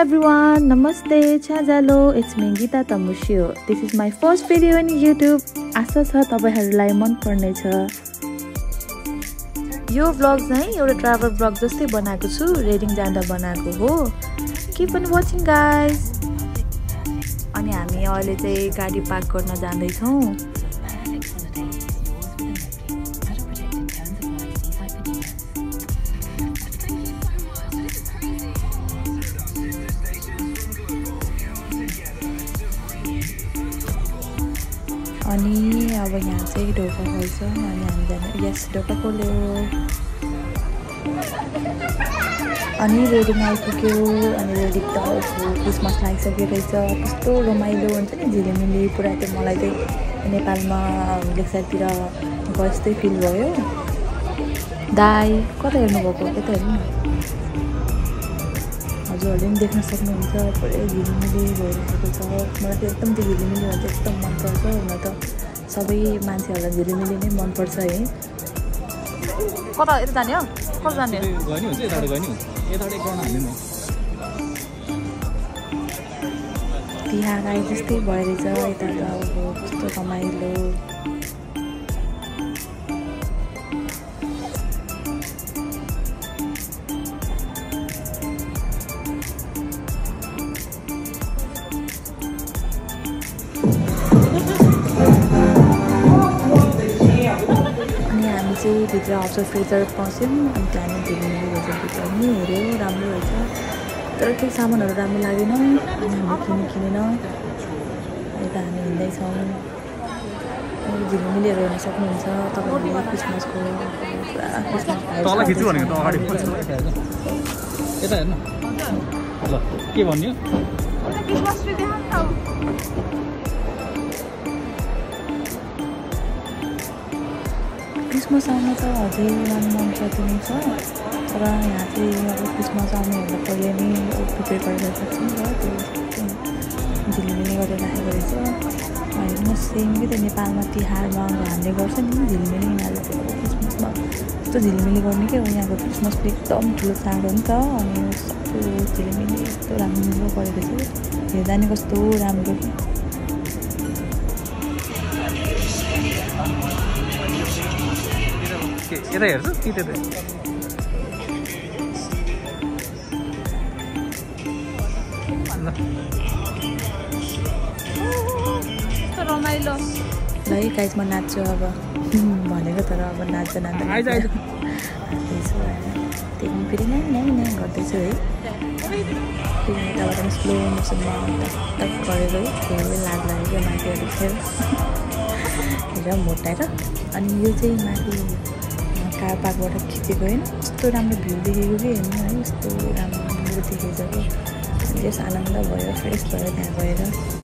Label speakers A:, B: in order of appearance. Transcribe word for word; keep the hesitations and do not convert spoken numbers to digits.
A: everyone, Namaste, Chajalo, it's me Geeta Tamushio. This is my first video on YouTube. आशा छ तपाईहरुलाई मन पर्ने छ। यो vlog चाहिँ एउटा travel vlog जस्तै बनाएको छु, रेडिङ जाँदा बनाएको हो। Keep on watching guys. अनि हामी अहिले चाहिँ गाडी पार्क गर्न जाँदै छौं। अनि अब यहाँ चाहिँ ढोका खोल्छ अनि हामी जाने यस ढोका खोल्यो अनि रेडी आइपुग्यो अनि रेडी त क्रिसमस लागिसक्यो रहेछ कस्तो रमाइलो हुन्छ नि झिलिमिली पुरा त्यो मलाई चाहिँ नेपालमा लेक्सातिर गए जस्तै फिल भयो दाइ कता हेर्नु भएको यता हेर्नु न हजुरहरूले पनि देख्न सक्नुहुन्छ पुरै झिलिमिली भइरहेको छ मलाई चाहिँ एकदम त्यो झिलिमिली भन्छ एकदम मनपर्छ हुन त सबै मान्छेहरूलाई झिलिमिली नै मनपर्छ है कता यता जाने हो कता जाने गयो नि हुन्छ यताबाट गयो नि यताबाट एक राउन्ड हान्ने म तिहार आए जस्तै भइरहेछ यता अब कस्तो रमाइलो चाहिँ भित्र हाउस फ्रिजर पस्यौँ अनि त्यहाँदेखि झिलिमिली रहेछ भित्र पनि हेऱ्यो राम्रो रहेछ तर केही सामानहरू राम्रो लागेन अनि हामी किन्नु किनेन यता हामी हिँड्दैछौँ झिलिमिलीहरू हेर्न सक्नुहुन्छ तपाईँहरूले क्रिसमसको पुरा क्रिसमस
B: यता हेर्नु ल के भन्यो
A: क्रिसमस आउन त अझै वान मन्थ जति छ तर यहाँ चाहिँ अब क्रिसमस आउनेहरूलाई पहिले नै प्रिपेयर गरेर सक्छौँ र त्यो झिलिमिली गरेर राखेको रहेछ होइन सेम कि त्यो नेपालमा तिहारमा हाल्ने गर्छ नि झिलिमिली यिनीहरूले चाहिँ क्रिसमसमा यस्तो झिलिमिली गर्ने के हो यहाँको क्रिसमस एकदम ठुलो चाड हो नि त अनि सबै झिलिमिली यस्तो राम्रो गरेको छ हेर्दा नि कस्तो राम्रो
B: यता हेर्छु कि त्यता
A: रमाइलो ल है गाइस म नाच्छु अब भनेको तर अब नाच्छ नाच्दा त्यही फेरि नै नै नै गर्दैछु है फेरि यताबाट पनि स्लो मोसनमा टक टक गरेर है धेरै लाग लाग्यो मान्छेहरू खेल हेर मोटाएर अनि यो चाहिँ माथि कार पार्कबाट खिचेको होइन यस्तो राम्रो भ्यू देखेको कि हेर्नु है यस्तो राम्रो देखेको छ कि त्यस आनन्द भयो फ्रेस भयो त्यहाँ गएर